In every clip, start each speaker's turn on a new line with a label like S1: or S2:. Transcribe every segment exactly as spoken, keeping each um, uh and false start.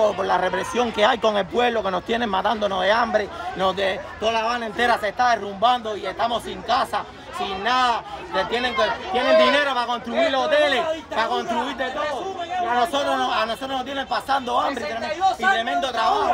S1: todo, por la represión que hay con el pueblo, que nos tienen matándonos de hambre, nos de, toda La Habana entera se está derrumbando y estamos sin casa, sin nada. Tienen, tienen dinero para construir los hoteles, para construir de todo. Y a nosotros, a nosotros nos tienen pasando hambre y tremendo, y tremendo trabajo.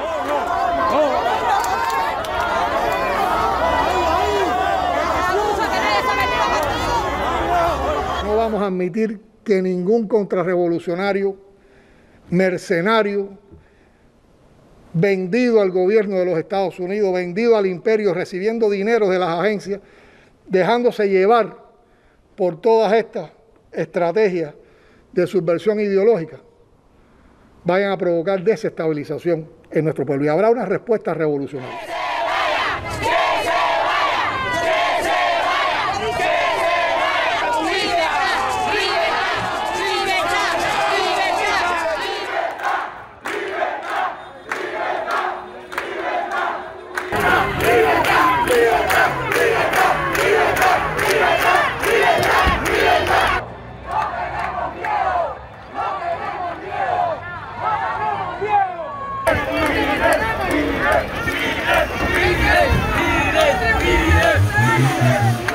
S2: No vamos a admitir que ningún contrarrevolucionario, mercenario, vendido al gobierno de los Estados Unidos, vendido al imperio, recibiendo dinero de las agencias, dejándose llevar por todas estas estrategias de subversión ideológica, vayan a provocar desestabilización en nuestro pueblo. Y habrá una respuesta revolucionaria.
S3: Vive, vive, vive, vive.